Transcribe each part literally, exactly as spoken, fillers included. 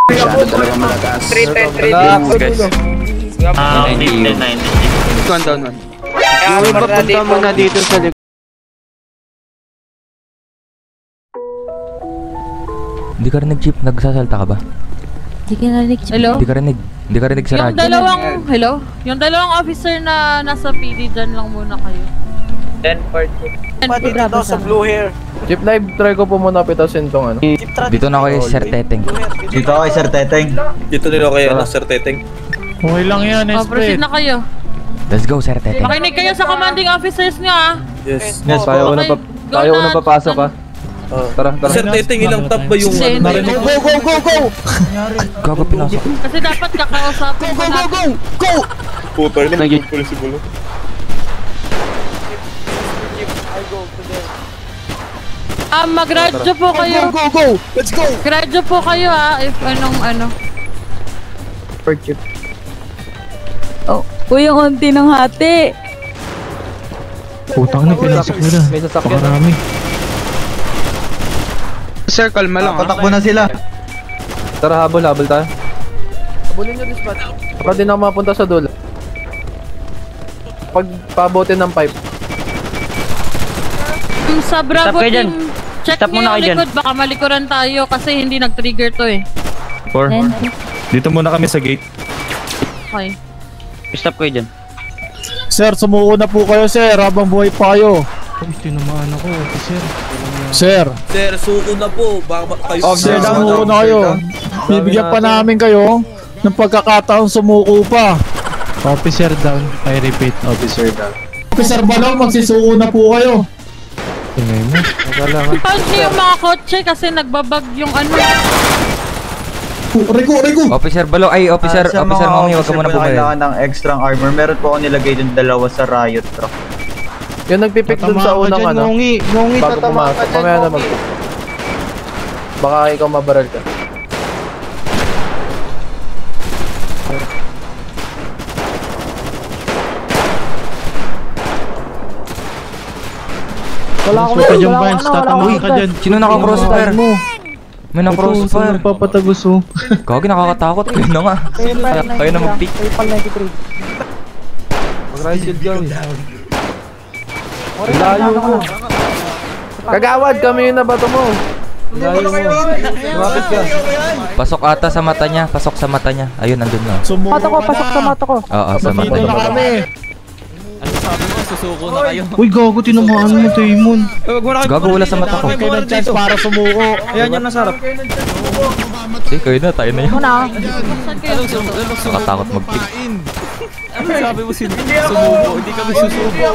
Masyado talaga malakas. three ten, three Relax, ten. guys. Ah, fifteen, nineteen. One down, one. Yung iba punta muna dito sa likod. Hindi ka rinig, Chip. Nagsasalta ka ba? Hindi ka narinig. Hello? Hindi ka rinig. Hindi ka rinig sa Yung radyo. dalawang, hello? Yung dalawang officer na nasa P D, dyan lang muna kayo. ten for two. Pati dito sa blue hair. Jeep live, try ko po muna pitasin tong ano. Dito na kayo, Sir Teteng. Dito ako kay Sir Teteng. Dito nila kayo, ano, Sir Teteng. Okay lang yan, Oh, proceed na kayo. Let's go, Sir Teteng. Makinig kayo sa commanding officers nyo, ah. Yes. Yes, tayo ko na pa Go tayo ko na. na papasok ha. Oh. Tara, tara. Sir Teteng, ilang tap ba yung Send. ano? Narinig Go, go, go, go! Gago, pinasok. Kasi dapat kakausapin ko natin. Puta, rin ang good policy bulo. Ah, mag-radyo po kayo. Go, go! Let's go! Radyo po kayo, ah, if anong ano. Per chip. Oh, uy, yung unti ng hati. Putang na, pinasak nila. May sasakyan. Pakarami. Sir, kalma lang. Patakbo na sila. Tara, habol, habol tayo. Habulin nyo dispatch. Para din ako mapunta sa dulo. Pag pabotin ng pipe. Um, sa Bravo kayo dyan. team, check Stop nyo muna yung kayo dyan. likod. Baka malikuran tayo kasi hindi nag-trigger to eh. Four. Dito muna kami sa gate. Okay. Stop kayo dyan. Sir, sumuko na po kayo, sir. Habang buhay pa kayo. Uy, tinamaan ako, sir. Sir. Sir, suko na po. Baka kayo... Officer, sumuko na kayo. Bibigyan pa namin kayo ng pagkakataon sumuko pa. Officer down. I repeat, officer down. Officer Balong, magsisuko na po kayo. Tingay mo. Punch nyo yung mga kotse kasi nagbabag yung ano. Rico, Rico! Officer Balo, ay, Officer, Ah, sa Officer mga Mami, wag ka officer muna po bumili. kailangan ng extra armor. Meron po ako nilagay dun dalawa sa riot truck. Yung nagpipick dun sa unang ano. Ngungi, ngungi, Bago pumasok. Pamaya na mag... Baka ikaw mabaral ka. Wala ako ka dyan, Vance. Tatamaan ka dyan. Sino naka-crossfire? May naka-crossfire. Nagpapatagos, oh. Gagi, nakakatakot. Kayo na nga. Kaya, kayo na mag-pick. Mag-ride shield dyan. Layo mo. Kagawad, kami yung nabato mo. Layo mo. Lumapit ka. Pasok ata sa mata niya. Pasok sa mata niya. Ayun, nandun na. Mata ko, pasok sa mata ko. Oo, sa mata Dito na niya. kami. Ano sabi mo? Susuko na kayo. Uy, gago, tinamaan mo, Taymon. Gago, wala sa mata ko. Kayo ng chance para sumuko. Ayan yan, nasarap. Eh, kayo na. Tayo na yun. Muna. Saan kayo? Nakatakot mag-pick. Ano sabi mo sila? Sumuko. Hindi kami susuko.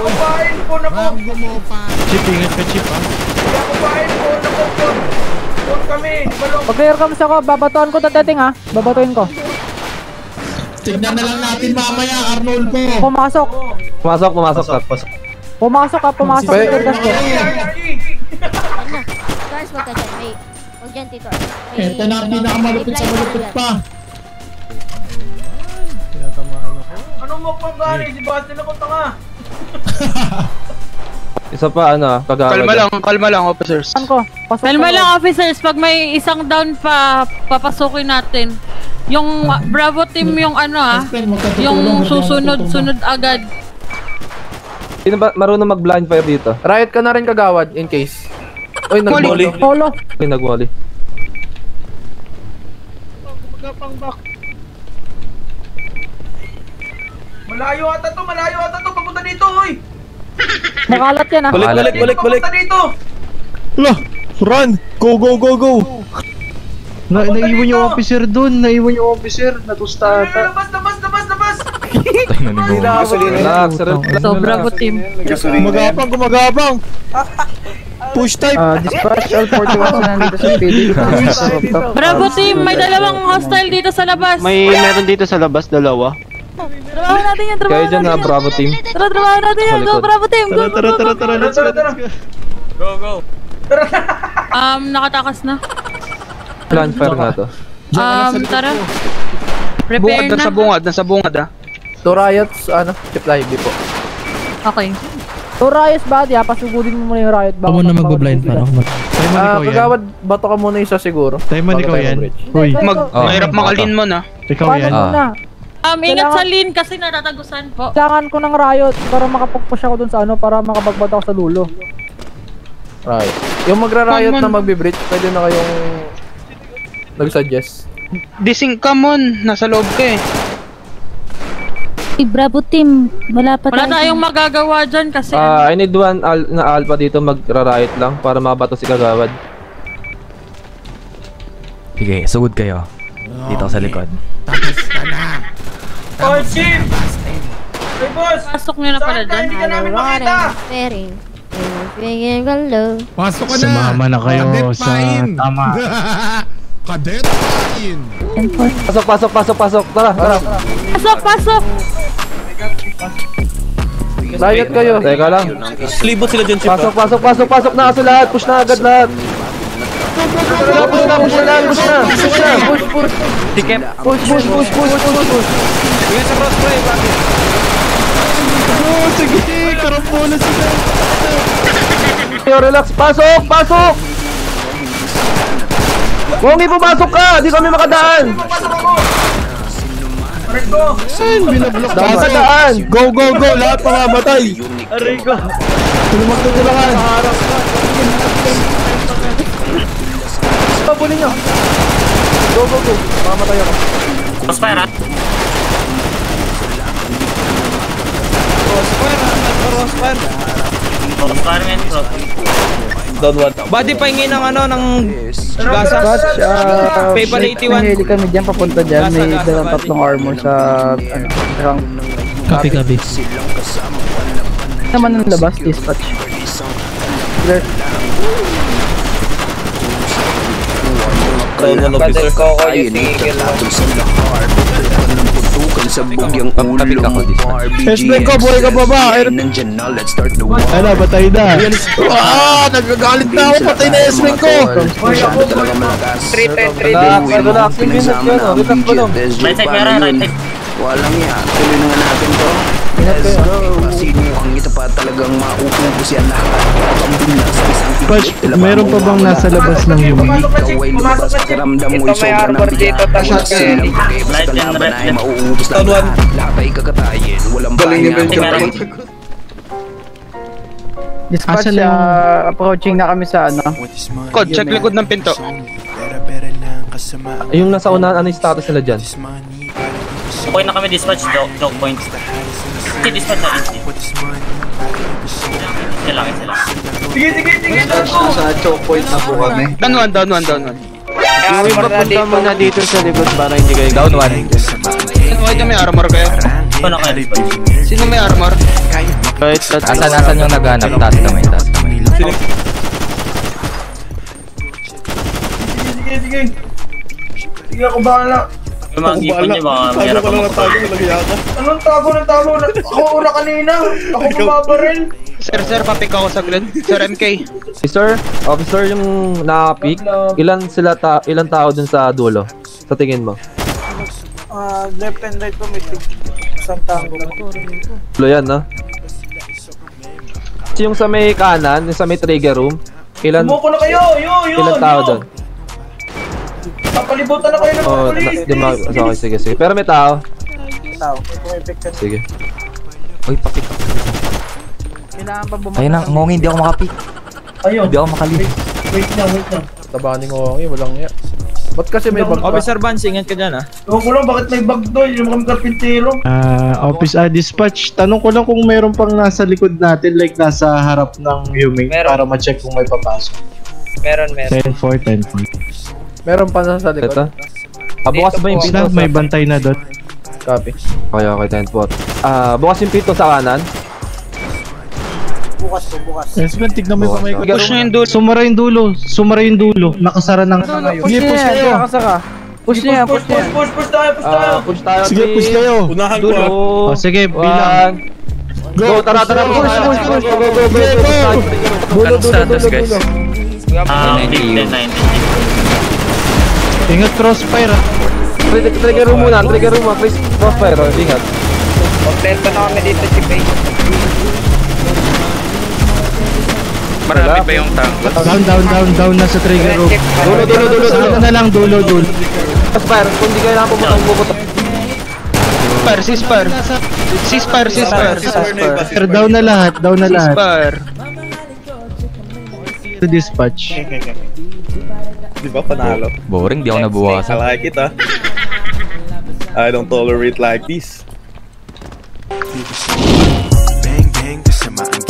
Chip, ingat ka, Chip, ah. Pag-clear ka mas ako, babatuan ko tatating ha. Babatuin ko. Tignan na lang natin mamaya, Arnold po. Pumasok. Pumasok, pumasok ka. Pumasok ka, pumasok. Wait. Clear gas ko. Guys, wag ka dyan. May, wag dyan, Tito. Ito na ang pinakamalupit sa malupit pa. Ano mo pang gani? Si Basti na ko tanga. Isa pa ano, kagawad. Kalma lang, kalma lang, officers. Saan ko? Pasok Kalma ko. lang, officers. Pag may isang down pa, papasukin natin. Yung uh, Bravo team yung ano ah. Yung susunod-sunod agad. Sino ba marunong mag-blind fire dito? Riot ka na rin kagawad in case. Uy, nag-volley. Polo. Uy, nag-volley. Malayo ata to, malayo ata to. Papunta dito, hoy. Makalat yan ha. Balik, balik, balik, balik. Papunta dito. Lah, run! Go, go, go, go! Na naiwan yung officer dun, naiwan yung officer, natusta ata. Labas, labas, labas, labas. Tayo na ni Mo. Relax, relax. So, Bravo team. Gumagapang, gumagapang! Push type! Ah, dispatch all forty-one nandito sa P D. Bravo team, may dalawang hostile dito sa labas. May meron dito sa labas, dalawa. Trabaho natin yan, trabaho Kayo dyan na, natin yan. Bravo team. Tara, trabaho natin yan. Go, Bravo team. Go, Tara, go, tara, go, tara, go. tara, let's go, let's go. Go, go. Um, nakatakas na. Blind fire nga to. Um, tara. Prepare Bungad, na. nasa bungad, nasa bungad ah. Two riots, ano, chip live po. Okay. So, Riot body ha, pasugudin mo muna yung Riot. Ako na magbablind para ako mag... Tayo man Ah, ikaw yan. kagawad, bato ka muna isa siguro. Tayo man Bago ikaw tayo yan. mag-bridge. Uy, Mag, Oh, mahirap makalin mo na. ikaw paano yan. muna? Um, ingat Kailangan- sa lane kasi natatagusan po. Kailangan ko ng riot para makapag-push ako dun sa ano, para makapagbato ako sa lulo. Right. Yung magra-riot Man, man. na magbe-bridge, pwede na kayong nag-suggest. Dising ka mon, nasa loob ka eh. Eh, Bravo team, wala pa Wala tayo. tayong magagawa dyan kasi Ah, I need one al na alpha dito magra-riot lang para mabato si kagawad. Sige, sugod kayo. Dito ako sa likod. Oh, chief! Hey, boss! pasok nyo na pala Saan ka? dyan. Hindi ka namin makita! Pairing. Pairing galo. Pasok ka na. Sumama na kayo sa tama. Cadet Pain. Pasok, pasok, pasok, pasok. Tara, tara. Pasok, pasok! Riot kayo. Teka lang. Libot sila dyan, Chip. Pasok, pasok, pasok, pasok na kasi lahat. Push na agad lahat. Push na, push na, push na, push na. Push na, push, push. Tikip. Push, push, push, push, push, push. Tingnan sa crossplay, bakit? Oh, sige, karambola sila. Yo, relax. Pasok, pasok. Kongi, pumasok ka. Di kami makadaan. Saan? Binablock Daan ka. sa daan. Go, go, go. Lahat mamamatay. Aray ko. Tulumag na tulangan. Pabulin nyo. Go, go, go. Mamatay ako. Crossfire, ha? Crossfire, Crossfire, men. Down one. Body pahingin ng ano, ng gasa. Batch, ah... PayPal eighty-one. May heli kami dyan, papunta dyan. May dalang tatlong armor sa, ano, rank. Copy, copy. Naman ang labas, dispatch. Clear. Down one officer. Pagkapit ako dito. S-Bank ko, buhay ka pa ba? Ano, patay na. Ah, nagagalit na ako. Patay na S-Bank ko. Relax, relax. Yung minute yun, oh. Relax ba lang? Right side, meron, right side. Walang ya, tuloy na nga natin to. Let's go. Sino ang ito pa talagang mauubos yan lahat. Patch, meron pa bang nasa labas ng human? Ikaw ay lumabas, pakiramdam mo'y sobrang nabigat. Silang pakipos Right ka and laban left, ay left. mauubos lang lahat. Lahat ay kakatayin, walang bayan. Dispatch, Asan na yung- ah, approaching na kami sa, ano. Code, check likod ng pinto. Yung nasa unahan, ano yung status nila dyan? Okay na kami dispatch, dog, dog point. Si dispatch na easy. Sila, sila. Sige, sige, sige! Sa choke point na po kami. Down one, down one, down one. Yung iba punta mo na dito sa likod para hindi kayo Down one. Sino kayo may armor kayo? Ito na kayo dispatch. Sino may armor? Right, that's Asan, asan yung naghanap? Taas kamay, taas kamay. Sige, sige. Sige ako bahala. Yung mga gipon niyo, baka mayroon pa magpapalala. Anong tago ng tago? Ako una kanina. Ako bumaba rin. Sir, sir, papik ako saglit. Sir M K. Officer, officer yung naka-peak, ilan sila ta ilan tao dun sa dulo? Sa tingin mo? Ah, left and right ko may isang tango. Dulo yan, no? Yung sa may kanan, yung sa may trigger room, ilan Sumuko na kayo! Yo, yo, ilan tao yo. doon? Papalibutan na kayo ng mga Oh, police. di ma so, okay, sige, sige. Pero may tao. Tao, pumipik ka. Sige. Uy, papik ako. Kailangan pa bumaba. Ayun na, ngongi, hindi ako makapik. Ayun. Hindi ako makalive. Wait lang, wait lang. Tabaning ko, eh, walang iya. Ba't kasi may bag pa? Officer Vance, ingat ka dyan, ha? Ewan ko lang, bakit may bag doon? Hindi naman kami karpintero. Ah, office ah, dispatch. Tanong ko lang kung meron pang nasa likod natin, like nasa harap ng human para ma-check kung may papasok. Meron, meron. ten four, ten four. Meron pa sa likod. Ito? Ah, bukas ba yung Tapos pinto na, may sa... bantay na dot. Copy. Okay, okay, ten four. Ah, bukas yung pinto sa kanan. Bukas po, bukas. Yes, man, tignan mo yung kamay ko. Push nyo yung dulo. Sumara yung dulo. Sumara yung dulo. Nakasara ng ngayon. Push Sige, niya push yan, kayo. nakasaka. Push niya yan, Push, push niya push, yan. push, push tayo, push tayo. Ah, push tayo. Sige, three, push kayo. Unahan Dulo. O, sige, One. bilang. Go, tara, tara, Push, push, push, push, push, push, go, go, go, go, Sige, go, go. go. Dulo, dulo, dulo, dulo. Ah, ten nine. Ingat crossfire ah. Trigger, trigger room muna, trigger room muna, please. Crossfire, oh, ingat. Kompleto na kami dito, si Pay. Marami pa yung tank. Down, down, down, down na sa trigger room. Dulo, dulo, dulo, Sa dulo. ano na lang, dulo, dulo. Spire, kung di kailangan pumunta, pupunta. Spare, si Spare. Si Spare, si Spare. Sir, down na lahat, down na Si lahat. Spare. To dispatch. Di ba panalo? Boring, di ako I nabuwasan. like it ah. I don't tolerate like this. Bang bang, kasama ang